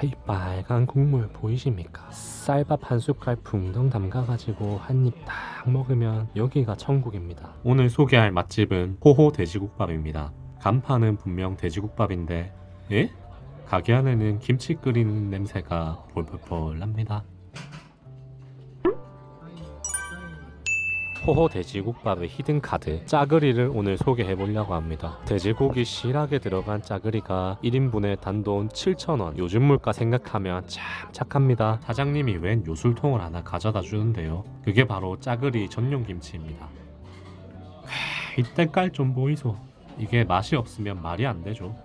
이 빨간 국물 보이십니까? 쌀밥 한 숟갈 풍덩 담가가지고 한 입 딱 먹으면 여기가 천국입니다. 오늘 소개할 맛집은 호호 돼지국밥입니다. 간판은 분명 돼지국밥인데 에? 가게 안에는 김치 끓이는 냄새가 폴폴폴 납니다. 호호 돼지국밥의 히든카드 짜글이를 오늘 소개해보려고 합니다. 돼지고기 실하게 들어간 짜글이가 1인분에 단돈 7,000원. 요즘 물가 생각하면 참 착합니다. 사장님이 웬 요술통을 하나 가져다 주는데요. 그게 바로 짜글이 전용 김치입니다. 이 때깔 좀 보이소. 이게 맛이 없으면 말이 안 되죠.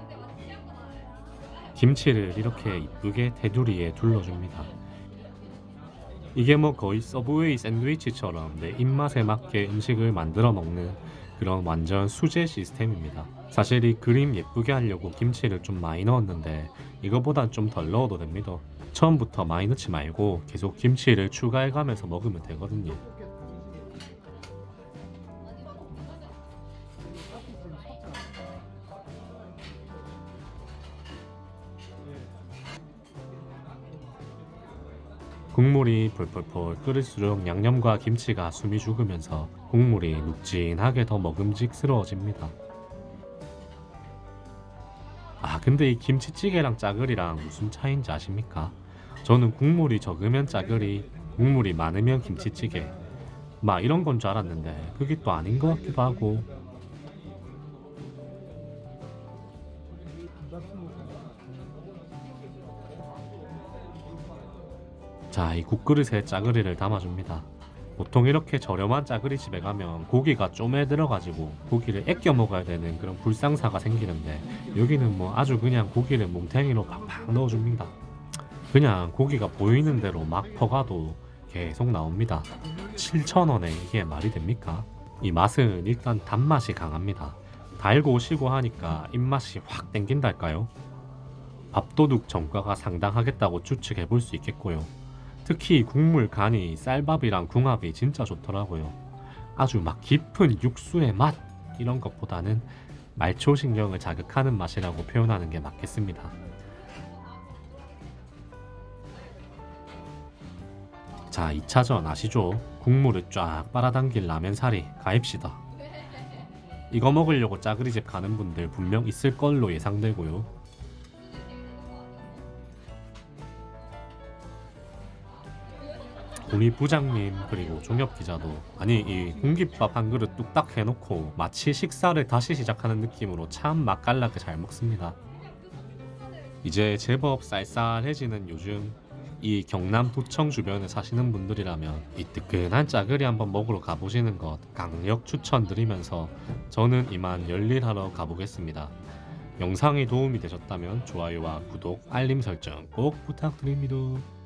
김치를 이렇게 이쁘게 테두리에 둘러줍니다. 이게 뭐 거의 서브웨이 샌드위치처럼 내 입맛에 맞게 음식을 만들어 먹는 그런 완전 수제 시스템입니다. 사실 이 그림 예쁘게 하려고 김치를 좀 많이 넣었는데 이거보단 좀 덜 넣어도 됩니다. 처음부터 많이 넣지 말고 계속 김치를 추가해가면서 먹으면 되거든요. 국물이 펄펄펄 끓을수록 양념과 김치가 숨이 죽으면서 국물이 눅진하게 더 먹음직스러워집니다. 근데 이 김치찌개랑 짜글이랑 무슨 차이인지 아십니까? 저는 국물이 적으면 짜글이, 국물이 많으면 김치찌개 막 이런 건 줄 알았는데 그게 또 아닌 것 같기도 하고. 자, 이 국그릇에 짜글이를 담아줍니다. 보통 이렇게 저렴한 짜글이 집에 가면 고기가 쪼매 들어가지고 고기를 아껴 먹어야 되는 그런 불상사가 생기는데 여기는 뭐 아주 그냥 고기를 뭉탱이로 팍팍 넣어줍니다. 그냥 고기가 보이는 대로 막 퍼가도 계속 나옵니다. 7,000원에 이게 말이 됩니까? 이 맛은 일단 단맛이 강합니다. 달고 시고 하니까 입맛이 확 땡긴달까요? 밥도둑 정가가 상당하겠다고 추측해 볼 수 있겠고요. 특히 국물 간이 쌀밥이랑 궁합이 진짜 좋더라고요. 아주 막 깊은 육수의 맛 이런 것보다는 말초신경을 자극하는 맛이라고 표현하는 게 맞겠습니다. 자, 2차전 아시죠? 국물을 쫙 빨아당길 라면사리 가입시다. 이거 먹으려고 짜그리집 가는 분들 분명 있을 걸로 예상되고요. 우리 부장님 그리고 종업기자도 아니 이 공깃밥 한 그릇 뚝딱 해놓고 마치 식사를 다시 시작하는 느낌으로 참 맛깔나게 잘 먹습니다. 이제 제법 쌀쌀해지는 요즘 이 경남 도청 주변에 사시는 분들이라면 이 뜨끈한 짜글이 한번 먹으러 가보시는 것 강력 추천드리면서 저는 이만 열일하러 가보겠습니다. 영상이 도움이 되셨다면 좋아요와 구독, 알림 설정 꼭 부탁드립니다.